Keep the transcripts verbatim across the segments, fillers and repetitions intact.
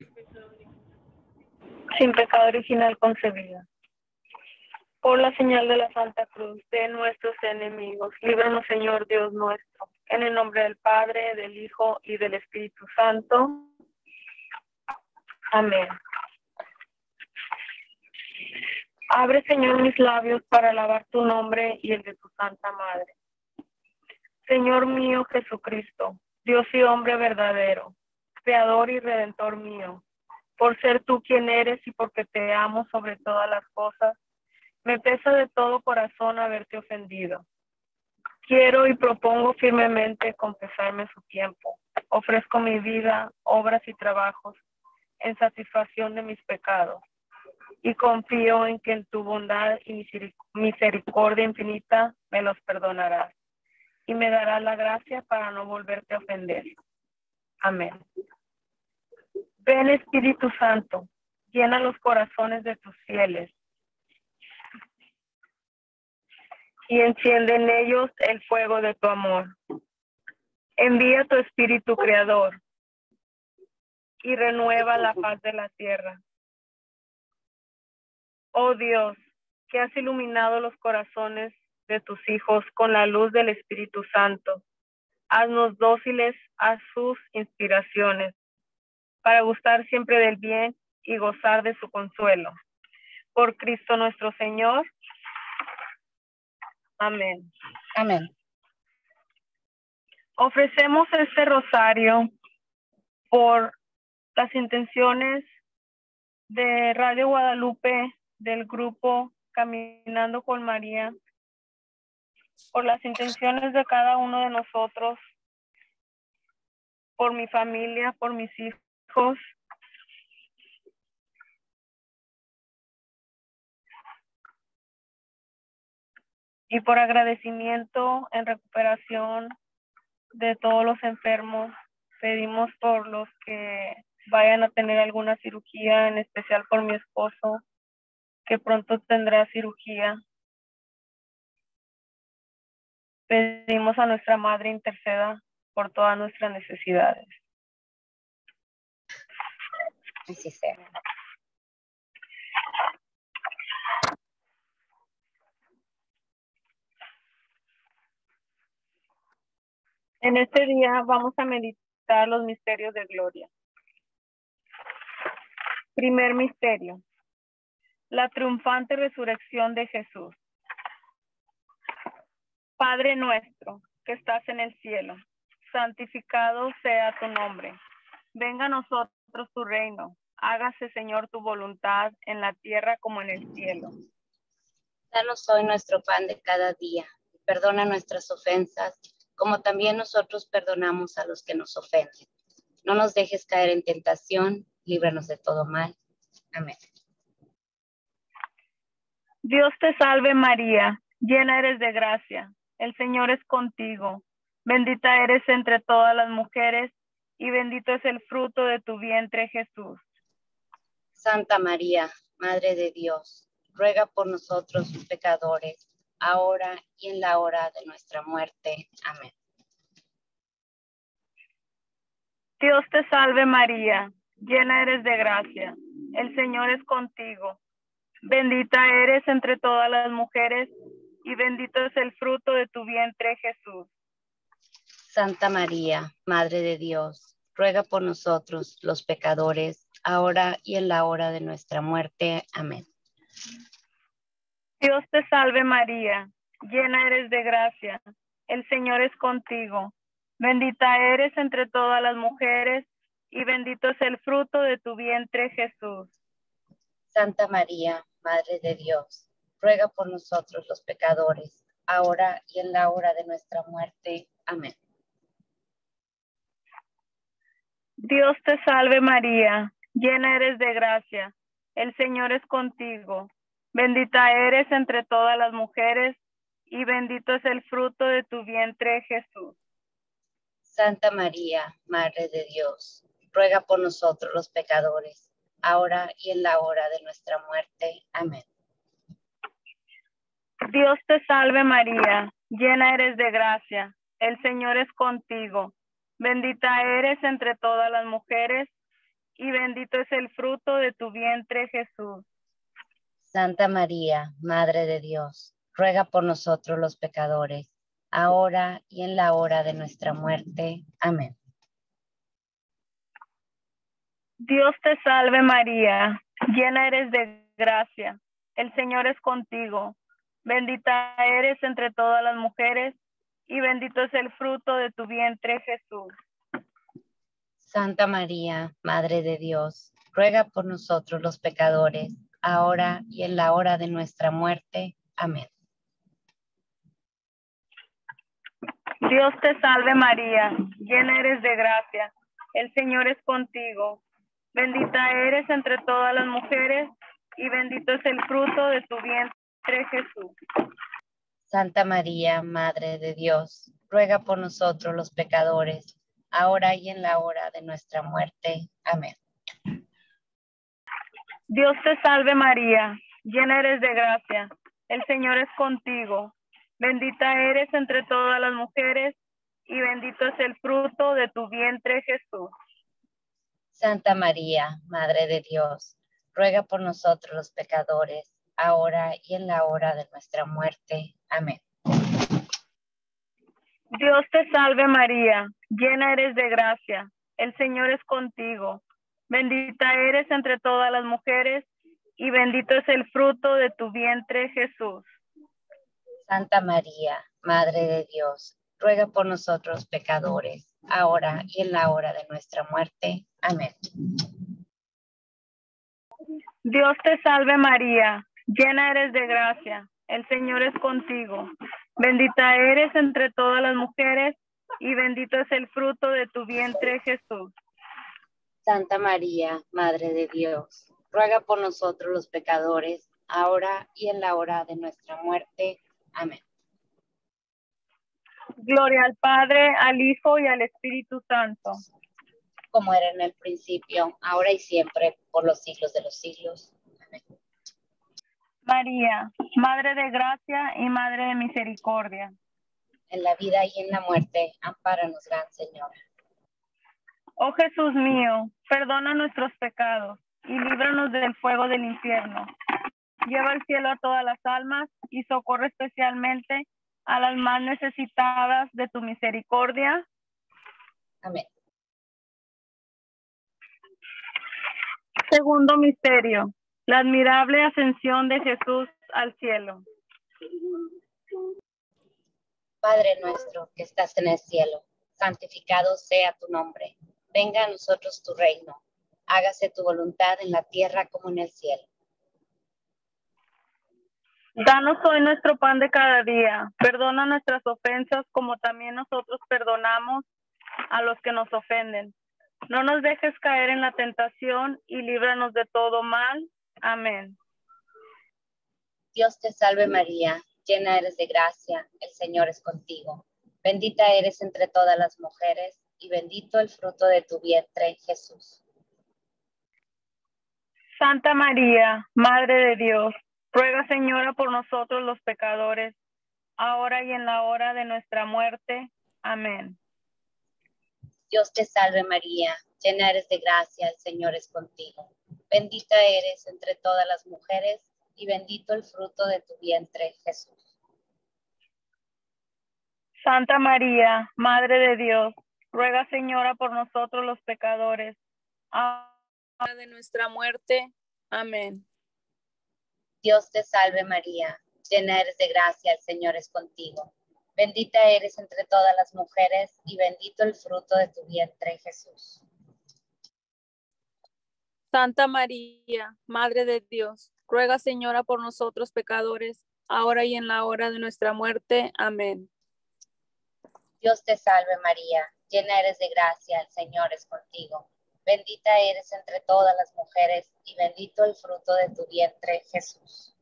sin pecado original concebida. Por la señal de la Santa Cruz de nuestros enemigos, líbranos, Señor Dios nuestro, en el nombre del Padre, del Hijo y del Espíritu Santo. Amén. Abre, Señor, mis labios para alabar tu nombre y el de tu Santa Madre. Señor mío Jesucristo, Dios y hombre verdadero, Creador y Redentor mío, por ser tú quien eres y porque te amo sobre todas las cosas, me pesa de todo corazón haberte ofendido. Quiero y propongo firmemente confesarme su tiempo. Ofrezco mi vida, obras y trabajos en satisfacción de mis pecados. Y confío en que en tu bondad y misericordia infinita me los perdonarás. Y me darás la gracia para no volverte a ofender. Amén. Ven, Espíritu Santo, llena los corazones de tus fieles y enciende en ellos el fuego de tu amor. Envía tu Espíritu Creador y renueva la paz de la tierra. Oh Dios, que has iluminado los corazones de tus hijos con la luz del Espíritu Santo, haznos dóciles a sus inspiraciones, para gustar siempre del bien y gozar de su consuelo. Por Cristo nuestro Señor. Amén. Amén. Ofrecemos este rosario por las intenciones de Radio Guadalupe, del grupo Caminando con María, por las intenciones de cada uno de nosotros, por mi familia, por mis hijos, y por agradecimiento en recuperación de todos los enfermos. Pedimos por los que vayan a tener alguna cirugía, en especial por mi esposo, que pronto tendrá cirugía. Pedimos a nuestra Madre interceda por todas nuestras necesidades. Así sea. En este día vamos a meditar los misterios de gloria. Primer misterio: la triunfante resurrección de Jesús. Padre nuestro, que estás en el cielo, santificado sea tu nombre. Venga a nosotros tu reino. Hágase, Señor, tu voluntad en la tierra como en el cielo. Danos hoy nuestro pan de cada día. Perdona nuestras ofensas, como también nosotros perdonamos a los que nos ofenden. No nos dejes caer en tentación, líbranos de todo mal. Amén. Dios te salve María, llena eres de gracia. El Señor es contigo. Bendita eres entre todas las mujeres y bendito es el fruto de tu vientre, Jesús. Santa María, Madre de Dios, ruega por nosotros pecadores, ahora y en la hora de nuestra muerte. Amén. Dios te salve María, llena eres de gracia. El Señor es contigo. Bendita eres entre todas las mujeres y bendito es el fruto de tu vientre, Jesús. Santa María, Madre de Dios, ruega por nosotros los pecadores, ahora y en la hora de nuestra muerte. Amén. Dios te salve María, llena eres de gracia. El Señor es contigo. Bendita eres entre todas las mujeres y bendito es el fruto de tu vientre, Jesús. Santa María, Madre de Dios, ruega por nosotros los pecadores, ahora y en la hora de nuestra muerte. Amén. Dios te salve María, llena eres de gracia. El Señor es contigo. Bendita eres entre todas las mujeres y bendito es el fruto de tu vientre, Jesús. Santa María, Madre de Dios, ruega por nosotros los pecadores, ahora y en la hora de nuestra muerte. Amén. Dios te salve María, llena eres de gracia. El Señor es contigo. Bendita eres entre todas las mujeres y bendito bendito es el fruto de tu vientre, Jesús. Santa María, Madre de Dios, ruega por nosotros los pecadores, ahora y en la hora de nuestra muerte. Amén. Dios te salve María, llena eres de gracia, el Señor es contigo, bendita eres entre todas las mujeres, y bendito es el fruto de tu vientre, Jesús. Santa María, Madre de Dios, ruega por nosotros los pecadores, ahora y en la hora de nuestra muerte. Amén. Dios te salve María, llena eres de gracia, el Señor es contigo, bendita eres entre todas las mujeres, y bendito es el fruto de tu vientre, Jesús. Santa María, Madre de Dios, ruega por nosotros los pecadores, ahora y en la hora de nuestra muerte. Amén. Dios te salve María, llena eres de gracia, el Señor es contigo, bendita eres entre todas las mujeres, y bendito es el fruto de tu vientre, Jesús. Santa María, Madre de Dios, ruega por nosotros los pecadores, ahora y en la hora de nuestra muerte. Amén. Dios te salve María, llena eres de gracia, el Señor es contigo, bendita eres entre todas las mujeres, y bendito es el fruto de tu vientre, Jesús. Santa María, Madre de Dios, ruega por nosotros pecadores, ahora y en la hora de nuestra muerte. Amén. Dios te salve María, llena eres de gracia, el Señor es contigo, bendita eres entre todas las mujeres, y bendito es el fruto de tu vientre, Jesús. Santa María, Madre de Dios, ruega por nosotros los pecadores, ahora y en la hora de nuestra muerte. Amén. Gloria al Padre, al Hijo y al Espíritu Santo. Como era en el principio, ahora y siempre, por los siglos de los siglos. Amén. María, Madre de gracia y Madre de misericordia. En la vida y en la muerte, ampáranos, Gran Señora. Oh Jesús mío, perdona nuestros pecados y líbranos del fuego del infierno. Lleva al cielo a todas las almas y socorre especialmente a las más necesitadas de tu misericordia. Amén. Segundo misterio, la admirable ascensión de Jesús al cielo. Padre nuestro que estás en el cielo, santificado sea tu nombre. Venga a nosotros tu reino. Hágase tu voluntad en la tierra como en el cielo. Danos hoy nuestro pan de cada día. Perdona nuestras ofensas como también nosotros perdonamos a los que nos ofenden. No nos dejes caer en la tentación y líbranos de todo mal. Amén. Dios te salve María, llena eres de gracia, el Señor es contigo. Bendita eres entre todas las mujeres y bendito el fruto de tu vientre, Jesús. Santa María, Madre de Dios, ruega Señora por nosotros los pecadores, ahora y en la hora de nuestra muerte. Amén. Dios te salve María, llena eres de gracia, el Señor es contigo. Bendita eres entre todas las mujeres y bendito el fruto de tu vientre, Jesús. Santa María, Madre de Dios, ruega Señora por nosotros los pecadores, ahora de nuestra muerte. Amén. Dios te salve María, llena eres de gracia, el Señor es contigo. Bendita eres entre todas las mujeres y bendito el fruto de tu vientre, Jesús. Santa María, Madre de Dios, ruega Señora por nosotros pecadores, ahora y en la hora de nuestra muerte. Amén. Dios te salve María, llena eres de gracia, el Señor es contigo. Bendita eres entre todas las mujeres y bendito el fruto de tu vientre, Jesús.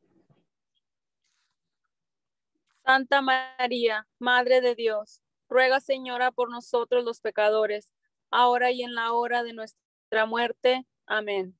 Santa María, Madre de Dios, ruega Señora por nosotros los pecadores, ahora y en la hora de nuestra muerte. Amén.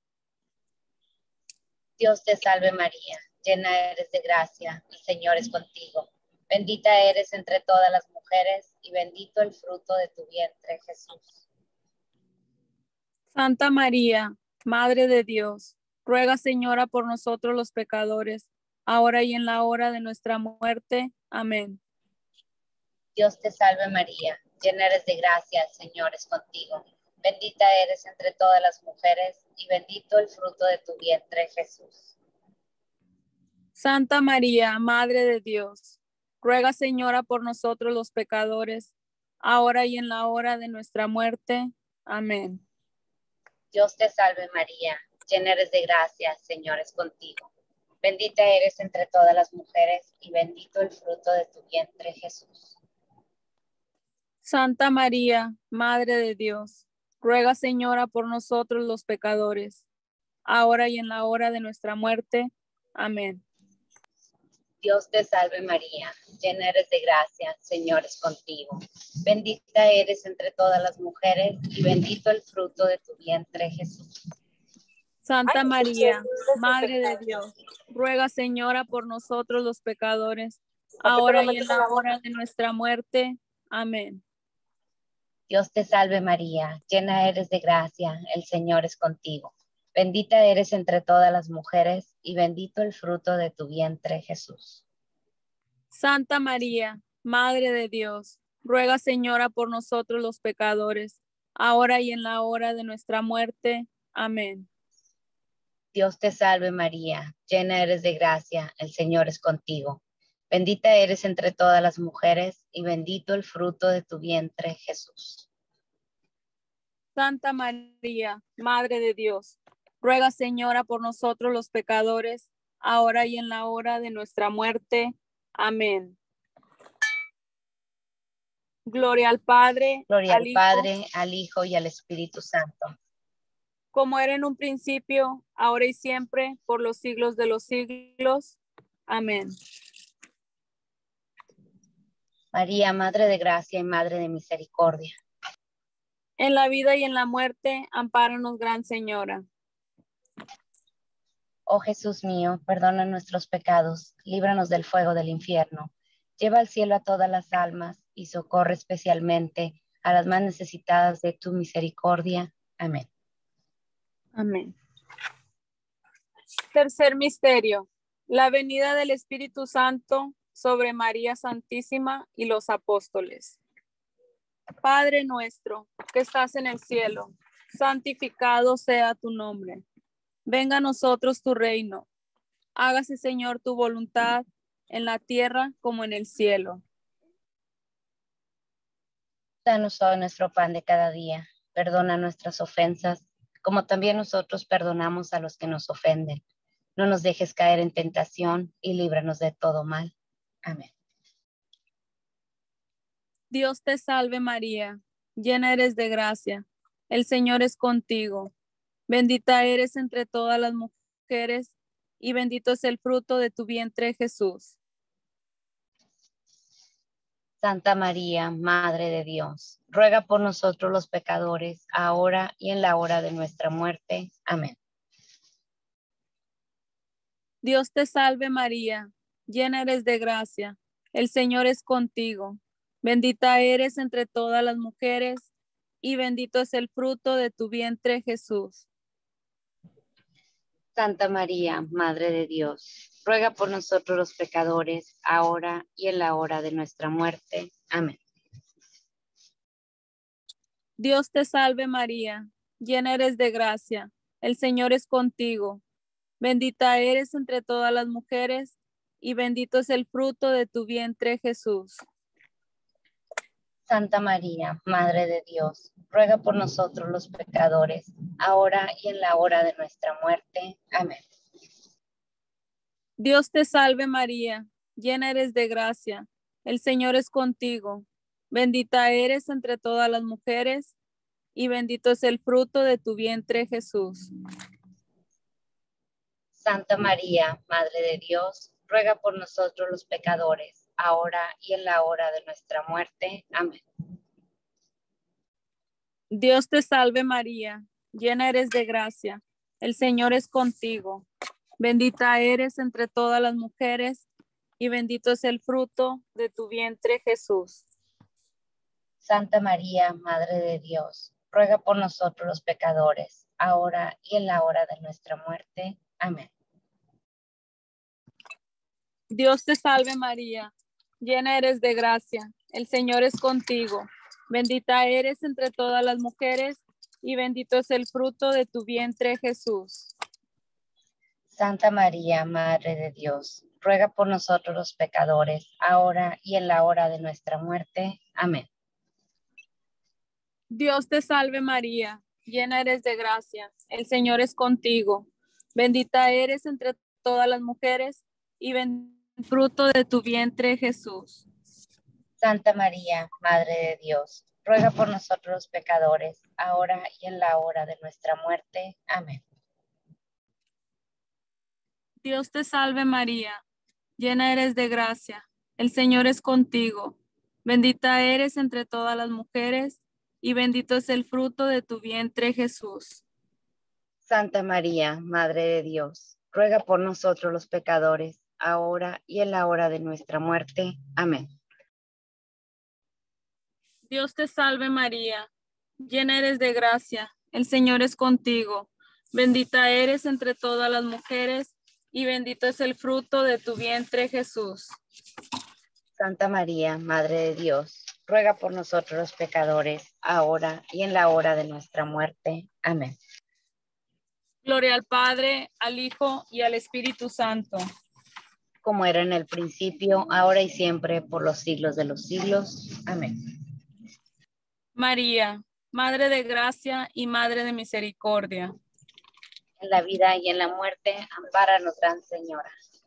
Dios te salve María, llena eres de gracia, el Señor es contigo. Bendita eres entre todas las mujeres y bendito el fruto de tu vientre, Jesús. Santa María, Madre de Dios, ruega, Señora, por nosotros los pecadores, ahora y en la hora de nuestra muerte. Amén. Dios te salve María, llena eres de gracia, el Señor es contigo. Bendita eres entre todas las mujeres y bendito el fruto de tu vientre, Jesús. Santa María, Madre de Dios, ruega, Señora, por nosotros los pecadores, ahora y en la hora de nuestra muerte. Amén. Dios te salve María, llena eres de gracia, el Señor es contigo. Bendita eres entre todas las mujeres y bendito el fruto de tu vientre, Jesús. Santa María, Madre de Dios, ruega, Señora, por nosotros los pecadores, ahora y en la hora de nuestra muerte. Amén. Dios te salve María, llena eres de gracia, el Señor es contigo. Bendita eres entre todas las mujeres y bendito el fruto de tu vientre, Jesús. Santa María, Madre de Dios, ruega, Señora, por nosotros los pecadores, ahora y en la hora de nuestra muerte. Amén. Dios te salve María, llena eres de gracia, el Señor es contigo. Bendita eres entre todas las mujeres y bendito el fruto de tu vientre, Jesús. Santa María, Madre de Dios, ruega, Señora, por nosotros los pecadores, ahora y en la hora de nuestra muerte. Amén. Dios te salve María, llena eres de gracia, el Señor es contigo. Bendita eres entre todas las mujeres y bendito el fruto de tu vientre, Jesús. Santa María, Madre de Dios, ruega, Señora, por nosotros los pecadores, ahora y en la hora de nuestra muerte. Amén. Gloria al Padre, Gloria al al Hijo, Padre, al Hijo y al Espíritu Santo. como era en un principio, ahora y siempre, por los siglos de los siglos. Amén. María, Madre de Gracia y Madre de Misericordia. En la vida y en la muerte, ampáranos, Gran Señora. Oh Jesús mío, perdona nuestros pecados, líbranos del fuego del infierno. Lleva al cielo a todas las almas y socorre especialmente a las más necesitadas de tu misericordia. Amén. Amén. Tercer misterio, la venida del Espíritu Santo sobre María Santísima y los apóstoles. Padre nuestro, que estás en el cielo, santificado sea tu nombre. Venga a nosotros tu reino. Hágase, Señor, tu voluntad en la tierra como en el cielo. Danos hoy nuestro pan de cada día. Perdona nuestras ofensas, como también nosotros perdonamos a los que nos ofenden. No nos dejes caer en tentación y líbranos de todo mal. Amén. Dios te salve María, llena eres de gracia. El Señor es contigo. Bendita eres entre todas las mujeres y bendito es el fruto de tu vientre, Jesús. Santa María, Madre de Dios, ruega por nosotros los pecadores, ahora y en la hora de nuestra muerte. Amén. Dios te salve María, llena eres de gracia. El Señor es contigo. Bendita eres entre todas las mujeres y bendito es el fruto de tu vientre, Jesús. Santa María, Madre de Dios, ruega por nosotros los pecadores, ahora y en la hora de nuestra muerte. Amén. Dios te salve María, llena eres de gracia. El Señor es contigo. Bendita eres entre todas las mujeres y bendito es el fruto de tu vientre, Jesús. Santa María, Madre de Dios, ruega por nosotros los pecadores, ahora y en la hora de nuestra muerte. Amén. Dios te salve María, llena eres de gracia. El Señor es contigo. Bendita eres entre todas las mujeres y bendito es el fruto de tu vientre, Jesús. Santa María, Madre de Dios, ruega por nosotros los pecadores, ahora y en la hora de nuestra muerte. Amén. Dios te salve María, llena eres de gracia. El Señor es contigo. Bendita eres entre todas las mujeres y bendito es el fruto de tu vientre, Jesús. Santa María, Madre de Dios, ruega por nosotros los pecadores, ahora y en la hora de nuestra muerte. Amén. Dios te salve María, llena eres de gracia, el Señor es contigo. Bendita eres entre todas las mujeres y bendito es el fruto de tu vientre, Jesús. Santa María, Madre de Dios, ruega por nosotros los pecadores, ahora y en la hora de nuestra muerte. Amén. Dios te salve María, llena eres de gracia, el Señor es contigo. Bendita eres entre todas las mujeres y bendito el fruto de tu vientre, Jesús. Santa María, Madre de Dios, ruega por nosotros los pecadores, ahora y en la hora de nuestra muerte. Amén. Dios te salve María, llena eres de gracia, el Señor es contigo. Bendita eres entre todas las mujeres y bendito es el fruto de tu vientre, Jesús. Santa María, Madre de Dios, ruega por nosotros los pecadores, ahora y en la hora de nuestra muerte. Amén. Dios te salve María, llena eres de gracia, el Señor es contigo. Bendita eres entre todas las mujeres y bendito es el fruto de tu vientre, Jesús. Santa María, Madre de Dios, ruega por nosotros los pecadores, ahora y en la hora de nuestra muerte. Amén. Gloria al Padre, al Hijo y al Espíritu Santo. Como era en el principio, ahora y siempre, por los siglos de los siglos. Amén. María, Madre de gracia y Madre de misericordia. En la vida y en la muerte, ampáranos, Gran Señora.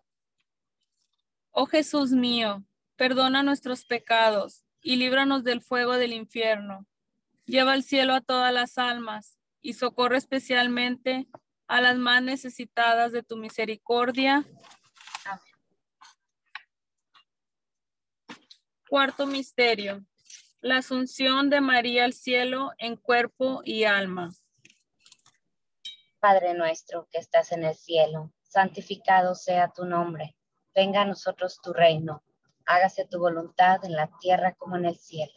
Oh Jesús mío, perdona nuestros pecados y líbranos del fuego del infierno. Lleva al cielo a todas las almas y socorre especialmente a las más necesitadas de tu misericordia. Amén. Cuarto misterio, la asunción de María al cielo en cuerpo y alma. Padre nuestro que estás en el cielo, santificado sea tu nombre. Venga a nosotros tu reino. Hágase tu voluntad en la tierra como en el cielo.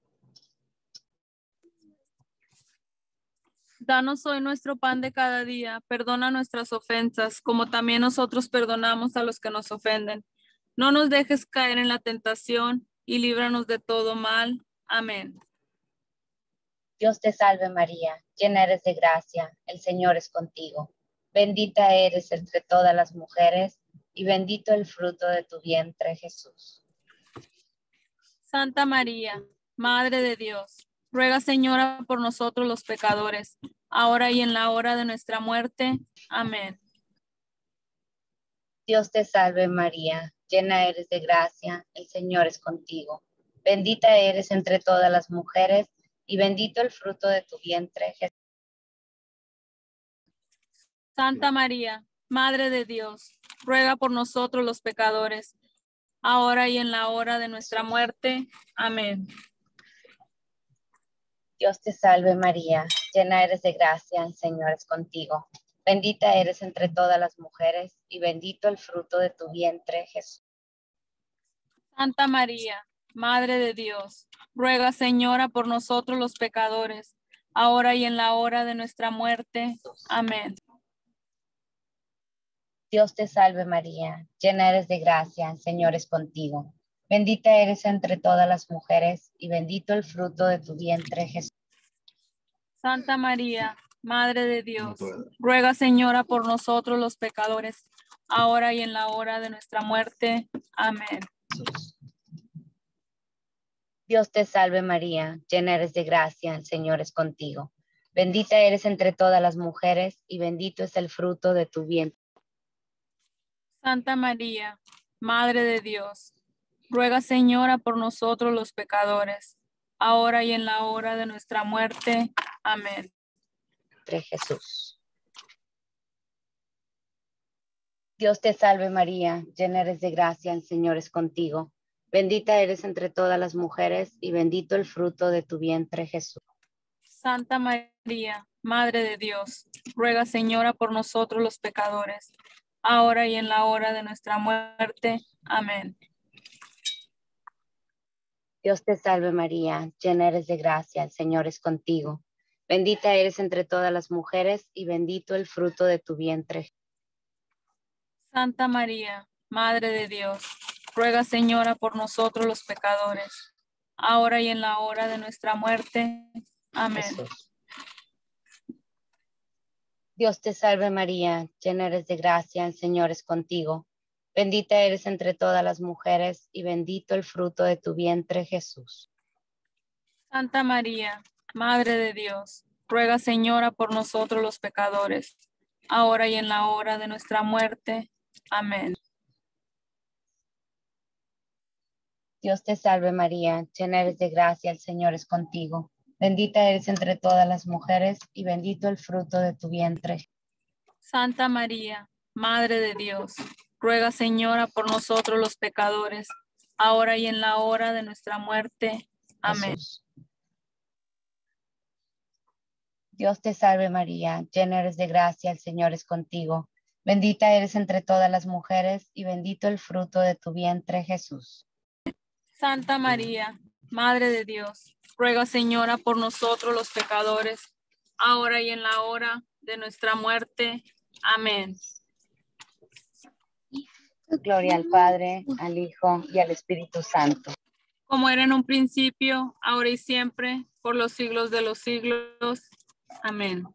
Danos hoy nuestro pan de cada día. Perdona nuestras ofensas, como también nosotros perdonamos a los que nos ofenden. No nos dejes caer en la tentación y líbranos de todo mal. Amén. Dios te salve María, llena eres de gracia, el Señor es contigo. Bendita eres entre todas las mujeres y bendito el fruto de tu vientre, Jesús. Santa María, Madre de Dios, ruega Señora por nosotros los pecadores, ahora y en la hora de nuestra muerte. Amén. Dios te salve María, llena eres de gracia, el Señor es contigo. Bendita eres entre todas las mujeres y bendito el fruto de tu vientre, Jesús. Santa María, Madre de Dios, ruega por nosotros los pecadores, ahora y en la hora de nuestra muerte. Amén. Dios te salve María, llena eres de gracia, el Señor es contigo. Bendita eres entre todas las mujeres y bendito el fruto de tu vientre, Jesús. Santa María, Madre de Dios, ruega Señora por nosotros los pecadores, ahora y en la hora de nuestra muerte. Amén. Dios te salve María, llena eres de gracia, el Señor es contigo. Bendita eres entre todas las mujeres y bendito el fruto de tu vientre, Jesús. Santa María, Madre de Dios, ruega Señora por nosotros los pecadores, ahora y en la hora de nuestra muerte. Amén. Dios te salve María, llena eres de gracia, el Señor es contigo. Bendita eres entre todas las mujeres y bendito es el fruto de tu vientre. Santa María, Madre de Dios, ruega Señora por nosotros los pecadores, ahora y en la hora de nuestra muerte. Amén. Jesús. Dios te salve María, llena eres de gracia, el Señor es contigo. Bendita eres entre todas las mujeres y bendito el fruto de tu vientre, Jesús. Santa María, Madre de Dios, ruega Señora por nosotros los pecadores, ahora y en la hora de nuestra muerte. Amén. Dios te salve María, llena eres de gracia, el Señor es contigo. Bendita eres entre todas las mujeres y bendito el fruto de tu vientre. Santa María, Madre de Dios, ruega, Señora, por nosotros los pecadores, ahora y en la hora de nuestra muerte. Amén. Jesús. Dios te salve María, llena eres de gracia, el Señor es contigo. Bendita eres entre todas las mujeres y bendito el fruto de tu vientre, Jesús. Santa María, Madre de Dios, ruega, Señora, por nosotros los pecadores, ahora y en la hora de nuestra muerte. Amén. Dios te salve María, llena eres de gracia, el Señor es contigo. Bendita eres entre todas las mujeres y bendito el fruto de tu vientre. Santa María, Madre de Dios, ruega, Señora, por nosotros los pecadores, ahora y en la hora de nuestra muerte. Amén. Jesús. Dios te salve María, llena eres de gracia, el Señor es contigo. Bendita eres entre todas las mujeres y bendito el fruto de tu vientre, Jesús. Santa María, Madre de Dios, ruega, Señora, por nosotros los pecadores, ahora y en la hora de nuestra muerte. Amén. Gloria al Padre, al Hijo y al Espíritu Santo. Como era en un principio, ahora y siempre, por los siglos de los siglos. Amén.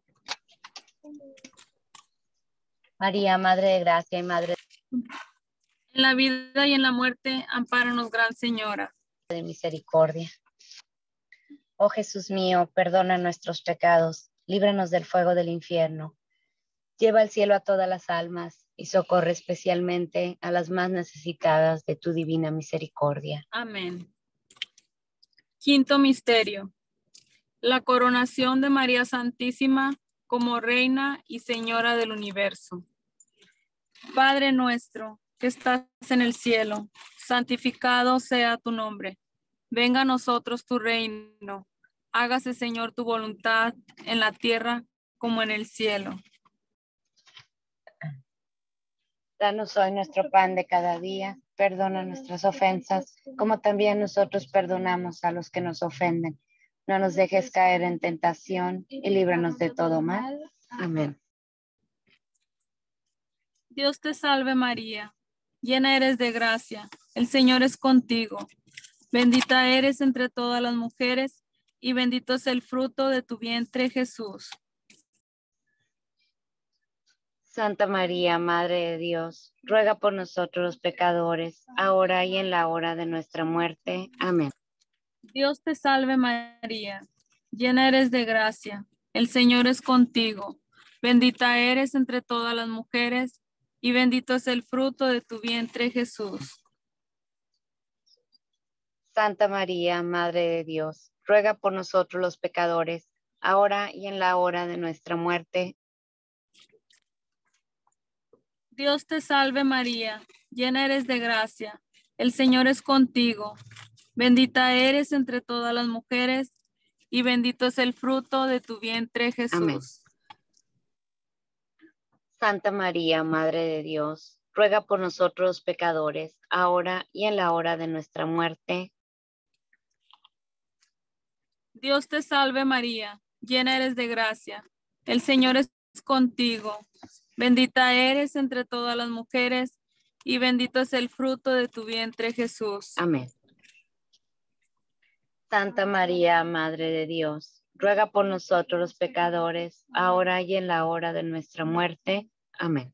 María, Madre de Gracia y Madre En la vida y en la muerte, ampáranos, Gran Señora. de Misericordia. Oh Jesús mío, perdona nuestros pecados, líbranos del fuego del infierno. Lleva al cielo a todas las almas y socorre especialmente a las más necesitadas de tu divina misericordia. Amén. Quinto misterio. La coronación de María Santísima como Reina y Señora del universo. Padre nuestro, que estás en el cielo, santificado sea tu nombre. Venga a nosotros tu reino. Hágase, Señor, tu voluntad en la tierra como en el cielo. Danos hoy nuestro pan de cada día. Perdona nuestras ofensas, como también nosotros perdonamos a los que nos ofenden. No nos dejes caer en tentación y líbranos de todo mal. Amén. Dios te salve María, llena eres de gracia, el Señor es contigo. Bendita eres entre todas las mujeres y bendito es el fruto de tu vientre, Jesús. Santa María, Madre de Dios, ruega por nosotros los pecadores, ahora y en la hora de nuestra muerte. Amén. Dios te salve María, llena eres de gracia, el Señor es contigo. Bendita eres entre todas las mujeres y bendito es el fruto de tu vientre, Jesús. Santa María, Madre de Dios, ruega por nosotros los pecadores, ahora y en la hora de nuestra muerte. Dios te salve María, llena eres de gracia, el Señor es contigo. Bendita eres entre todas las mujeres y bendito es el fruto de tu vientre, Jesús. Amén. Santa María, Madre de Dios, ruega por nosotros los pecadores, ahora y en la hora de nuestra muerte. Dios te salve María, llena eres de gracia, el Señor es contigo. Bendita eres entre todas las mujeres y bendito es el fruto de tu vientre, Jesús. Amén. Santa María, Madre de Dios, ruega por nosotros los pecadores, ahora y en la hora de nuestra muerte. Amén.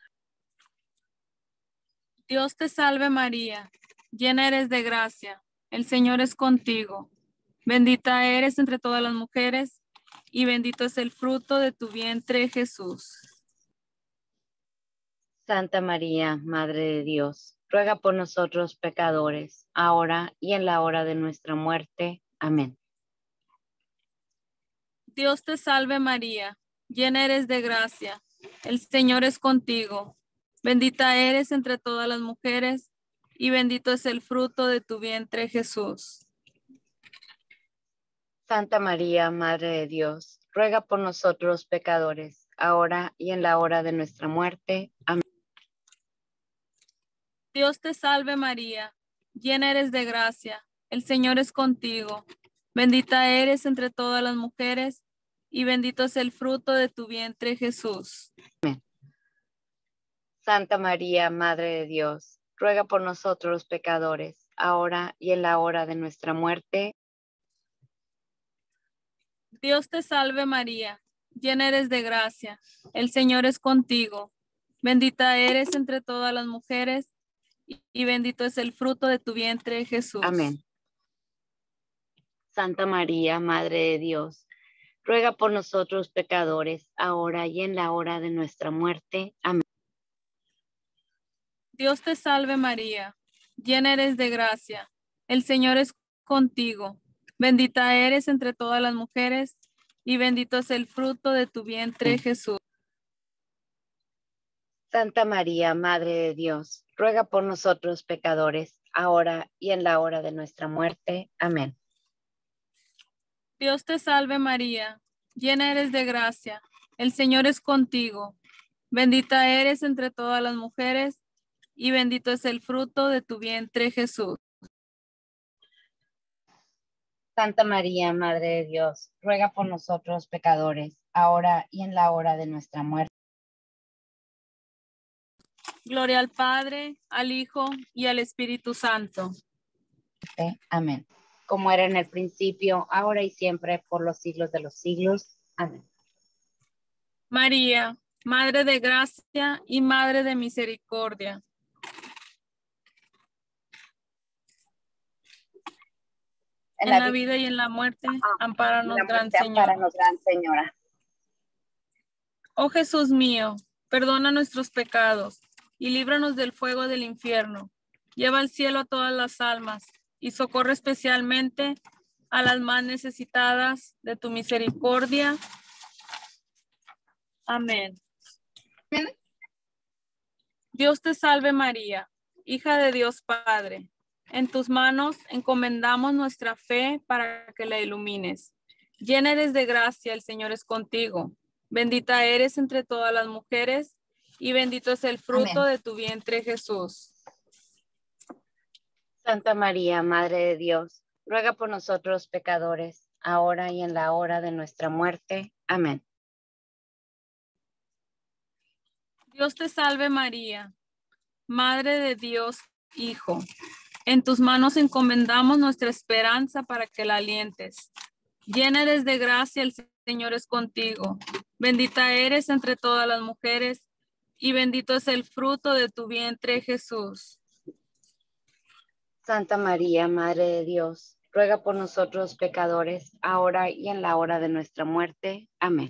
Dios te salve María, llena eres de gracia, el Señor es contigo. Bendita eres entre todas las mujeres y bendito es el fruto de tu vientre, Jesús. Santa María, Madre de Dios, ruega por nosotros los pecadores, ahora y en la hora de nuestra muerte. Amén. Dios te salve María, llena eres de gracia, el Señor es contigo. Bendita eres entre todas las mujeres y bendito es el fruto de tu vientre, Jesús. Santa María, Madre de Dios, ruega por nosotros los pecadores, ahora y en la hora de nuestra muerte. Amén. Dios te salve María, llena eres de gracia, el Señor es contigo. Bendita eres entre todas las mujeres y bendito es el fruto de tu vientre, Jesús. Amén. Santa María, Madre de Dios, ruega por nosotros los pecadores, ahora y en la hora de nuestra muerte. Dios te salve María, llena eres de gracia, el Señor es contigo. Bendita eres entre todas las mujeres, y bendito es el fruto de tu vientre, Jesús. Amén. Santa María, Madre de Dios, ruega por nosotros pecadores, ahora y en la hora de nuestra muerte. Amén. Dios te salve María, llena eres de gracia, el Señor es contigo. Bendita eres entre todas las mujeres, y bendito es el fruto de tu vientre, Amén. Jesús. Santa María, Madre de Dios, ruega por nosotros pecadores, ahora y en la hora de nuestra muerte. Amén. Dios te salve María, llena eres de gracia, el Señor es contigo. Bendita eres entre todas las mujeres, y bendito es el fruto de tu vientre, Jesús. Santa María, Madre de Dios, ruega por nosotros pecadores, ahora y en la hora de nuestra muerte. Gloria al Padre, al Hijo y al Espíritu Santo. Amén. Como era en el principio, ahora y siempre, por los siglos de los siglos. Amén. María, Madre de gracia y Madre de misericordia. En, en la vida, vida y en la muerte, ah, ampáranos, gran Señora. Ampáranos, gran Señora. Oh Jesús mío, perdona nuestros pecados y líbranos del fuego del infierno. Lleva al cielo a todas las almas y socorre especialmente a las más necesitadas de tu misericordia. Amén. Dios te salve María, hija de Dios Padre. En tus manos encomendamos nuestra fe para que la ilumines. Llena eres de gracia, el Señor es contigo. Bendita eres entre todas las mujeres y bendito es el fruto Amén. De tu vientre, Jesús. Santa María, Madre de Dios, ruega por nosotros pecadores, ahora y en la hora de nuestra muerte. Amén. Dios te salve María, Madre de Dios, Hijo. En tus manos encomendamos nuestra esperanza para que la alientes. Llena eres de gracia, el Señor es contigo. Bendita eres entre todas las mujeres y bendito es el fruto de tu vientre, Jesús. Santa María, Madre de Dios, ruega por nosotros pecadores, ahora y en la hora de nuestra muerte. Amén.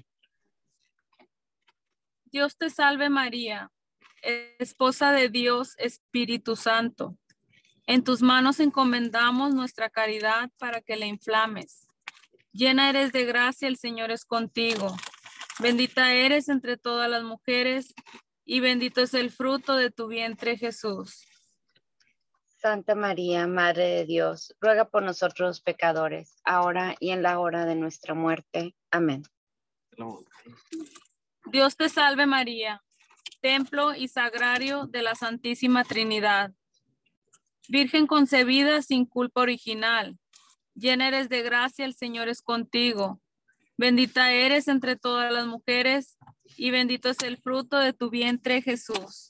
Dios te salve María, esposa de Dios, Espíritu Santo. En tus manos encomendamos nuestra caridad para que la inflames. Llena eres de gracia, el Señor es contigo. Bendita eres entre todas las mujeres y bendito es el fruto de tu vientre, Jesús. Santa María, Madre de Dios, ruega por nosotros pecadores, ahora y en la hora de nuestra muerte. Amén. Dios te salve María, templo y sagrario de la Santísima Trinidad. Virgen concebida sin culpa original, llena eres de gracia, el Señor es contigo. Bendita eres entre todas las mujeres y bendito es el fruto de tu vientre, Jesús.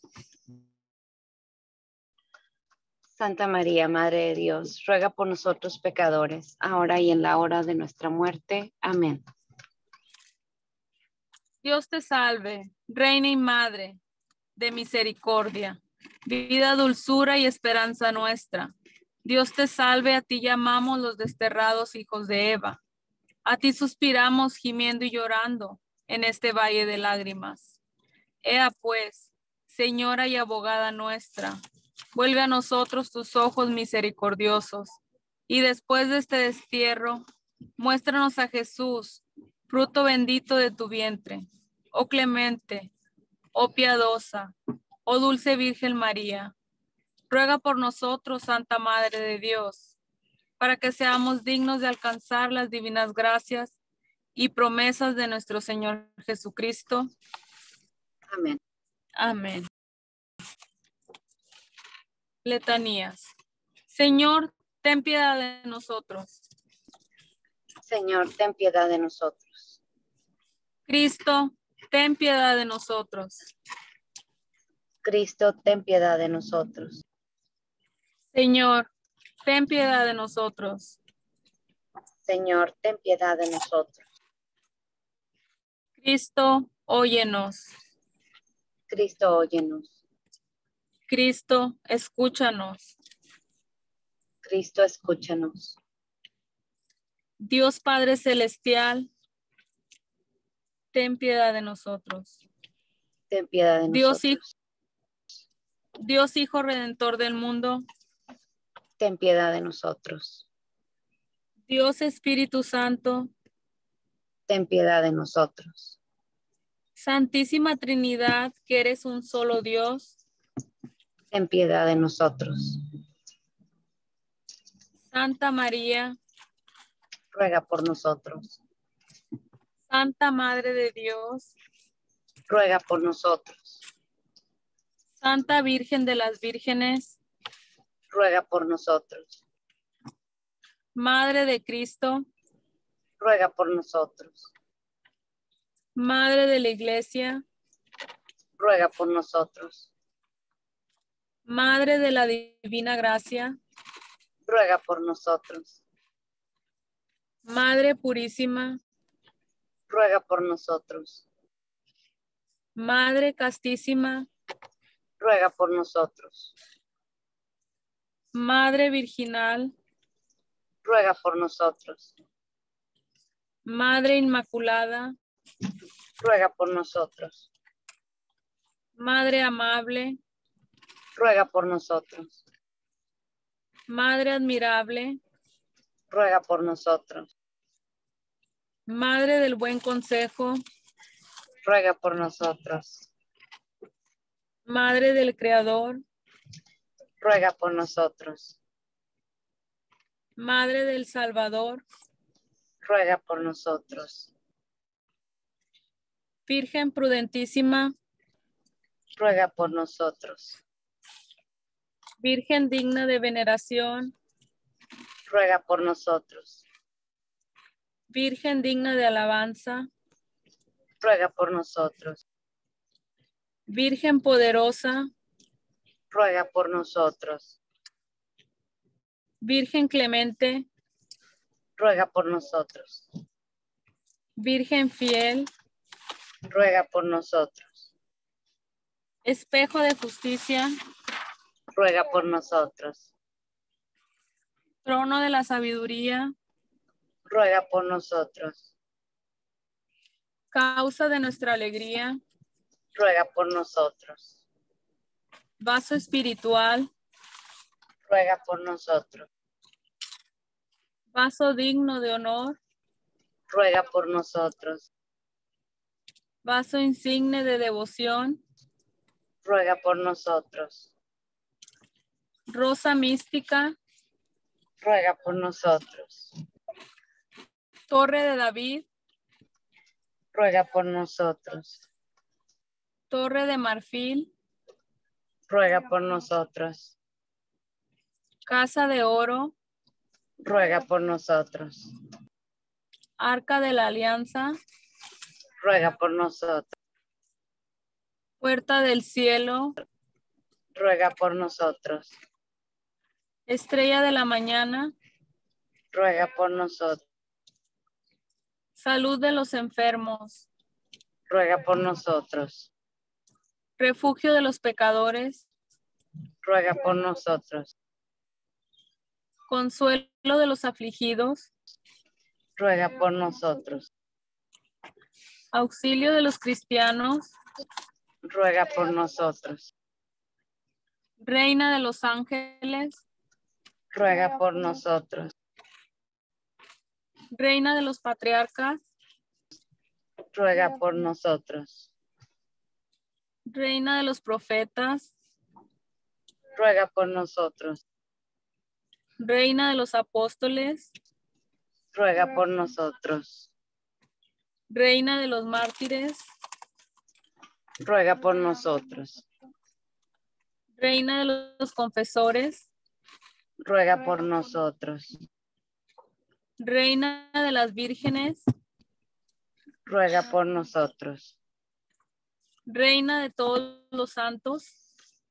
Santa María, Madre de Dios, ruega por nosotros pecadores, ahora y en la hora de nuestra muerte. Amén. Dios te salve, Reina y Madre de misericordia, vida, dulzura y esperanza nuestra. Dios te salve, a ti llamamos los desterrados hijos de Eva. A ti suspiramos gimiendo y llorando en este valle de lágrimas. Ea pues, Señora y abogada nuestra, vuelve a nosotros tus ojos misericordiosos y después de este destierro, muéstranos a Jesús, fruto bendito de tu vientre. Oh clemente, oh piadosa, oh dulce Virgen María, ruega por nosotros, Santa Madre de Dios, para que seamos dignos de alcanzar las divinas gracias y promesas de nuestro Señor Jesucristo. Amén. Amén. Letanías. Señor, ten piedad de nosotros. Señor, ten piedad de nosotros. Cristo, ten piedad de nosotros. Cristo, ten piedad de nosotros. Señor, ten piedad de nosotros. Señor, ten piedad de nosotros. Cristo, óyenos. Cristo, óyenos. Cristo, escúchanos. Cristo, escúchanos. Dios Padre Celestial, ten piedad de nosotros. Ten piedad de Dios, Hijo, nosotros. Dios Hijo Redentor del mundo, Ten piedad de nosotros. Dios Espíritu Santo, Ten piedad de nosotros. Santísima Trinidad, que eres un solo Dios, Ten piedad de nosotros. Santa María, Ruega por nosotros. Santa Madre de Dios, Ruega por nosotros. Santa Virgen de las Vírgenes, Ruega por nosotros. Madre de Cristo, Ruega por nosotros. Madre de la Iglesia, Ruega por nosotros. Madre de la Divina Gracia, Ruega por nosotros. Madre Purísima, Ruega por nosotros. Madre Castísima, Ruega por nosotros. Madre Virginal, Ruega por nosotros. Madre Inmaculada, Ruega por nosotros. Madre Amable, Ruega por nosotros. Madre Admirable, Ruega por nosotros. Madre del Buen Consejo, Ruega por nosotros. Madre del Creador, Ruega por nosotros. Madre del Salvador, Ruega por nosotros. Virgen prudentísima, Ruega por nosotros. Virgen digna de veneración, Ruega por nosotros. Virgen digna de alabanza, Ruega por nosotros. Virgen poderosa, Ruega por nosotros. Virgen clemente, Ruega por nosotros. Virgen fiel, Ruega por nosotros. espejo de justicia, Ruega por nosotros. trono de la sabiduría, Ruega por nosotros. causa de nuestra alegría, Ruega por nosotros. vaso espiritual, Ruega por nosotros. vaso digno de honor, Ruega por nosotros. vaso insigne de devoción, Ruega por nosotros. rosa mística, Ruega por nosotros. torre de David, Ruega por nosotros. torre de marfil, Ruega por nosotros. casa de oro, Ruega por nosotros. arca de la alianza, Ruega por nosotros. puerta del cielo, Ruega por nosotros. estrella de la mañana, Ruega por nosotros. salud de los enfermos, Ruega por nosotros. refugio de los pecadores, Ruega por nosotros. consuelo de los afligidos, Ruega por nosotros. auxilio de los cristianos, Ruega por nosotros. reina de los ángeles, Ruega por nosotros. reina de los patriarcas, Ruega por nosotros. reina de los profetas, Ruega por nosotros. reina de los apóstoles, Ruega por nosotros. reina de los mártires, Ruega por nosotros. reina de los confesores, Ruega por nosotros. reina de las vírgenes, ruega por nosotros. Reina de todos los santos,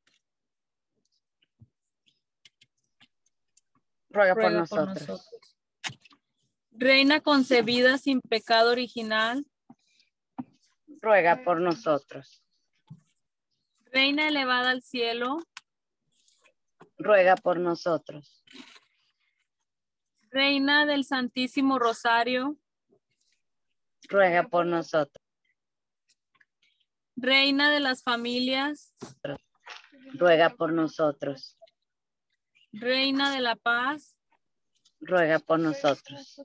Ruega, ruega por, nosotros. por nosotros. Reina concebida sin pecado original, ruega por nosotros. Reina elevada al cielo, ruega por nosotros. Reina del Santísimo Rosario, ruega por nosotros. Reina de las familias, ruega por nosotros. Reina de la paz, ruega por nosotros.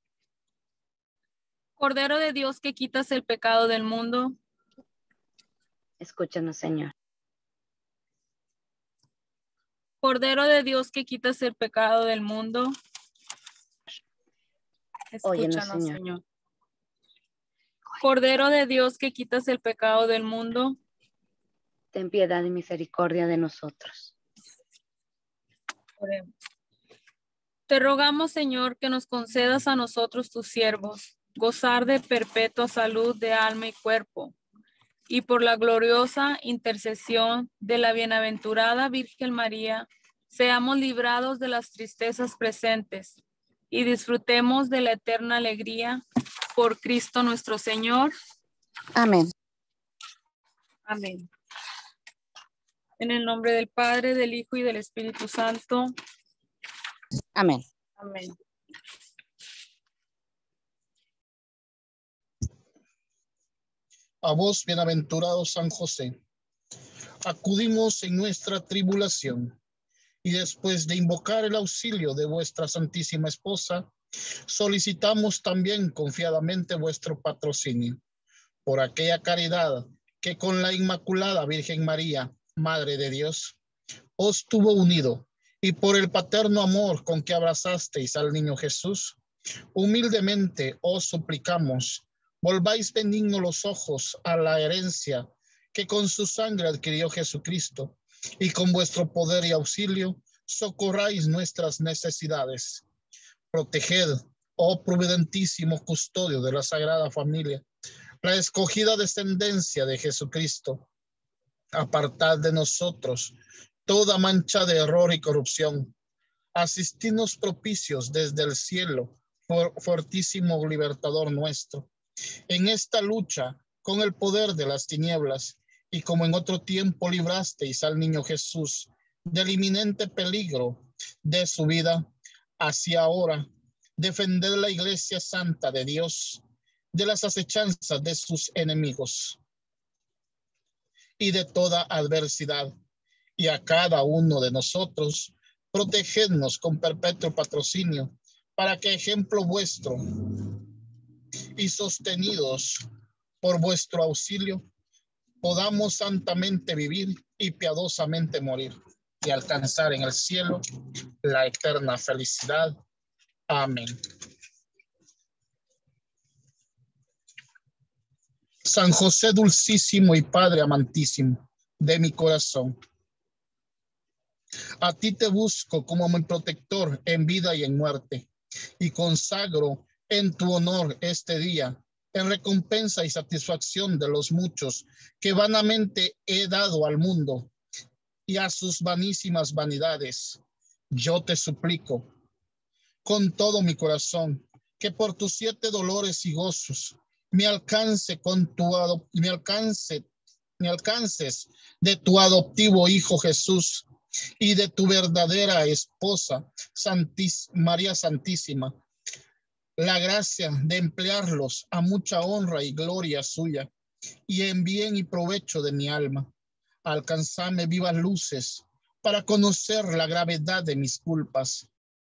Cordero de Dios que quitas el pecado del mundo, escúchanos, Señor. Cordero de Dios que quitas el pecado del mundo, escúchanos, Señor. Señor. Cordero de Dios que quitas el pecado del mundo, ten piedad y misericordia de nosotros. Oremos. Te rogamos, Señor, que nos concedas a nosotros, tus siervos, gozar de perpetua salud de alma y cuerpo, y por la gloriosa intercesión de la bienaventurada Virgen María, seamos librados de las tristezas presentes y disfrutemos de la eterna alegría por Cristo nuestro Señor. Amén. Amén. En el nombre del Padre, del Hijo y del Espíritu Santo. Amén. Amén. A vos, bienaventurado San José, acudimos en nuestra tribulación y después de invocar el auxilio de vuestra Santísima Esposa, solicitamos también confiadamente vuestro patrocinio por aquella caridad que con la Inmaculada Virgen María, Madre de Dios, os tuvo unido, y por el paterno amor con que abrazasteis al niño Jesús, humildemente os suplicamos, volváis benignos los ojos a la herencia que con su sangre adquirió Jesucristo, y con vuestro poder y auxilio socorráis nuestras necesidades. Proteged, oh prudentísimo custodio de la Sagrada Familia, la escogida descendencia de Jesucristo. Apartad de nosotros toda mancha de error y corrupción. Asistidnos propicios desde el cielo, fortísimo libertador nuestro, en esta lucha con el poder de las tinieblas, y como en otro tiempo librasteis al niño Jesús del inminente peligro de su vida, así ahora defended la Iglesia Santa de Dios de las acechanzas de sus enemigos y de toda adversidad, y a cada uno de nosotros protegednos con perpetuo patrocinio, para que ejemplo vuestro y sostenidos por vuestro auxilio podamos santamente vivir y piadosamente morir y alcanzar en el cielo la eterna felicidad. Amén. San José dulcísimo y Padre amantísimo de mi corazón, a ti te busco como mi protector en vida y en muerte, y consagro en tu honor este día, en recompensa y satisfacción de los muchos que vanamente he dado al mundo y a sus vanísimas vanidades. Yo te suplico con todo mi corazón que por tus siete dolores y gozos me alcance con tu me alcance me alcances de tu adoptivo Hijo Jesús y de tu verdadera esposa Santís, María Santísima, la gracia de emplearlos a mucha honra y gloria suya, y en bien y provecho de mi alma. Alcanzame vivas luces para conocer la gravedad de mis culpas,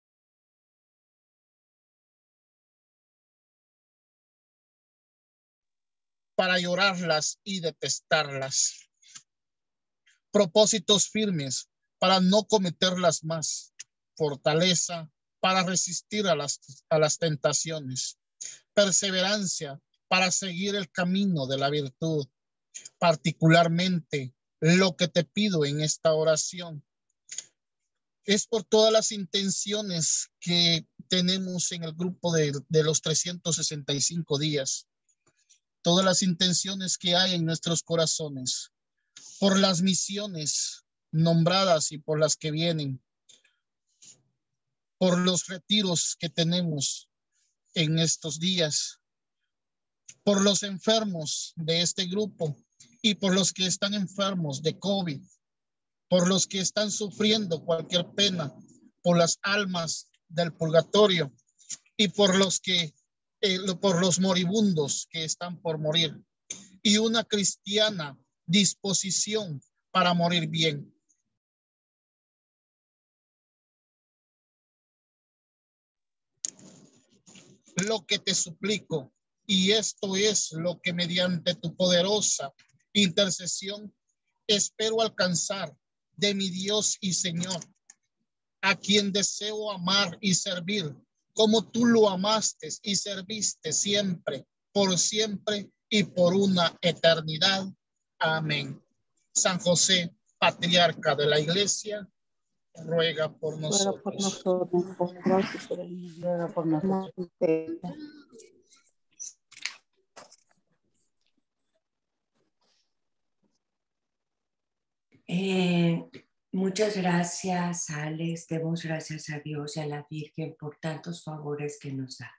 para llorarlas y detestarlas. Propósitos firmes para no cometerlas más. Fortaleza para resistir a las, a las tentaciones. Perseverancia para seguir el camino de la virtud. Particularmente, lo que te pido en esta oración es por todas las intenciones que tenemos en el grupo de, de los trescientos sesenta y cinco días. todas las intenciones que hay en nuestros corazones, por las misiones nombradas y por las que vienen, por los retiros que tenemos en estos días, por los enfermos de este grupo y por los que están enfermos de COVID, por los que están sufriendo cualquier pena, por las almas del purgatorio y por los que eh, por los moribundos que están por morir, y una cristiana disposición para morir bien. Lo que te suplico, y esto es lo que mediante tu poderosa intercesión espero alcanzar de mi Dios y Señor, a quien deseo amar y servir como tú lo amaste y serviste siempre, por siempre y por una eternidad. Amén. San José, patriarca de la Iglesia, ruega por nosotros. Ruega por nosotros, por gracias por el ruega por nosotros. Eh, muchas gracias, Alex. Demos gracias a Dios y a la Virgen por tantos favores que nos da.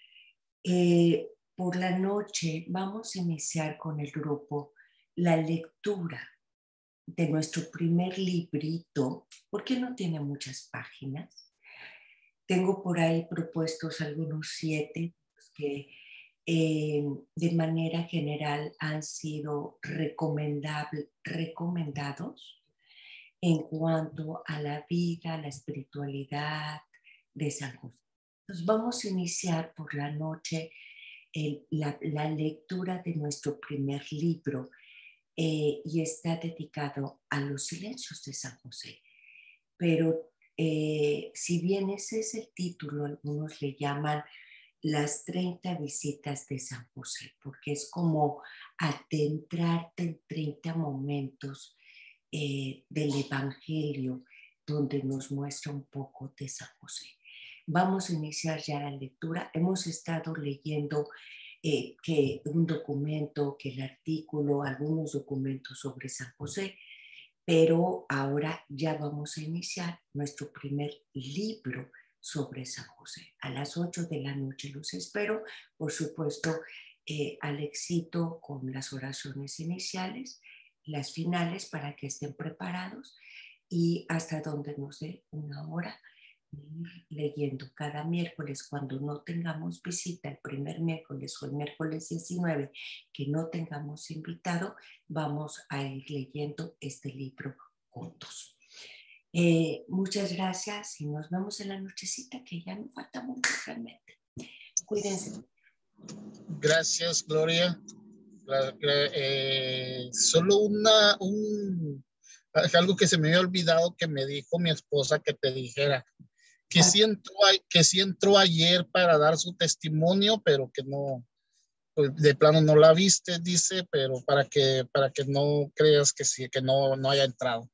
Eh, por la noche vamos a iniciar con el grupo la lectura de nuestro primer librito, porque no tiene muchas páginas. Tengo por ahí propuestos algunos siete que eh, de manera general han sido recomendable, recomendados en cuanto a la vida, a la espiritualidad de San José. Entonces vamos a iniciar por la noche el, la, la lectura de nuestro primer libro eh, y está dedicado a los silencios de San José. Pero eh, si bien ese es el título, algunos le llaman las treinta visitas de San José, porque es como adentrarte en treinta momentos eh, del Evangelio donde nos muestra un poco de San José. Vamos a iniciar ya la lectura. Hemos estado leyendo eh, que un documento, que el artículo, algunos documentos sobre San José, pero ahora ya vamos a iniciar nuestro primer libro sobre San José. A las ocho de la noche los espero. Por supuesto, eh, Alexito con las oraciones iniciales, las finales para que estén preparados y hasta donde nos dé una hora ir leyendo cada miércoles. Cuando no tengamos visita el primer miércoles o el miércoles diecinueve que no tengamos invitado, vamos a ir leyendo este libro juntos. Eh, muchas gracias y nos vemos en la nochecita, que ya no falta mucho realmente. Cuídense. Gracias, Gloria. La, la, eh, solo una, un, algo que se me había olvidado que me dijo mi esposa que te dijera, que, ah. sí entró, que sí entró ayer para dar su testimonio, pero que no, pues de plano no la viste, dice, pero para que, para que no creas que sí, que no, no haya entrado.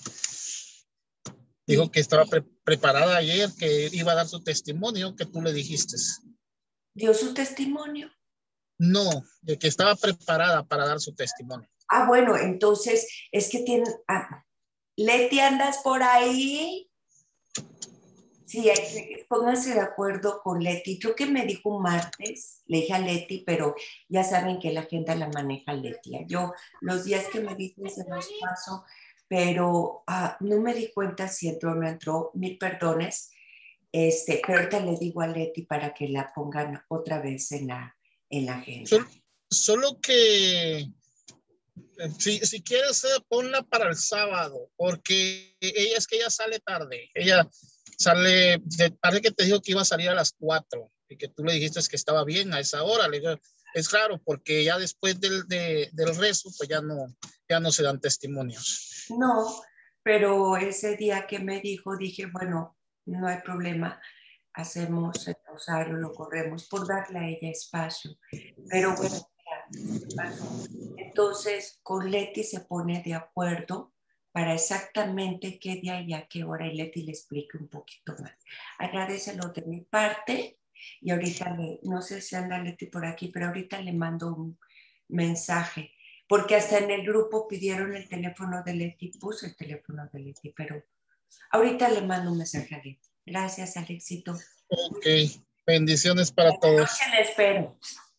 Dijo sí. que estaba pre preparada ayer, que iba a dar su testimonio, que tú le dijiste. ¿Dio su testimonio? No, de que estaba preparada para dar su testimonio. Ah, bueno, entonces es que tienen... Ah, Leti, ¿andas por ahí? Sí, hay que, pónganse de acuerdo con Leti. Creo que me dijo un martes, le dije a Leti, pero ya saben que la agenda la maneja Leti. Yo los días que me dicen se los paso, pero ah, no me di cuenta si entró o no entró. Mil perdones. Este, pero ahorita le digo a Leti para que la pongan otra vez en la, en la agenda. Solo, solo que si, si quieres ponla para el sábado, porque ella es que ella sale tarde. Ella sale, parece que te dijo que iba a salir a las cuatro y que tú le dijiste que estaba bien a esa hora. Le digo, es claro, porque ya después del, de, del rezo, pues ya no, ya no se dan testimonios. No, pero ese día que me dijo, dije, bueno, no hay problema, hacemos el rosario, lo corremos por darle a ella espacio. Pero bueno, mira, entonces con Leti se pone de acuerdo para exactamente qué día y a qué hora, y Leti le explique un poquito más. Agradecelo de mi parte y ahorita le, no sé si anda Leti por aquí, pero ahorita le mando un, mensaje, porque hasta en el grupo pidieron el teléfono de Leti, puse el teléfono de Leti, pero ahorita le mando un mensaje a Leti. Gracias, Alexito. Ok, bendiciones para todos. Noche le espero.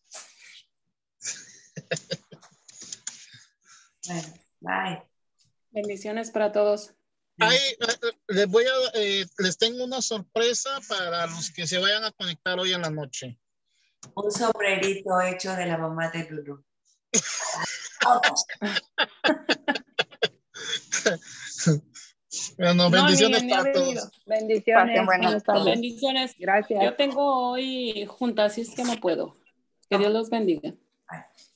Bueno, bye. Bendiciones para todos. Ay, les voy a, eh, les tengo una sorpresa para los que se vayan a conectar hoy en la noche. Un sombrerito hecho de la mamá de Lulu. Bueno, No, bendiciones ni- ni ha para venido. todos. Bendiciones. Pasen buenas tardes. Bendiciones. Gracias. Yo tengo hoy junta, así es que no puedo. Que Dios los bendiga. Bye.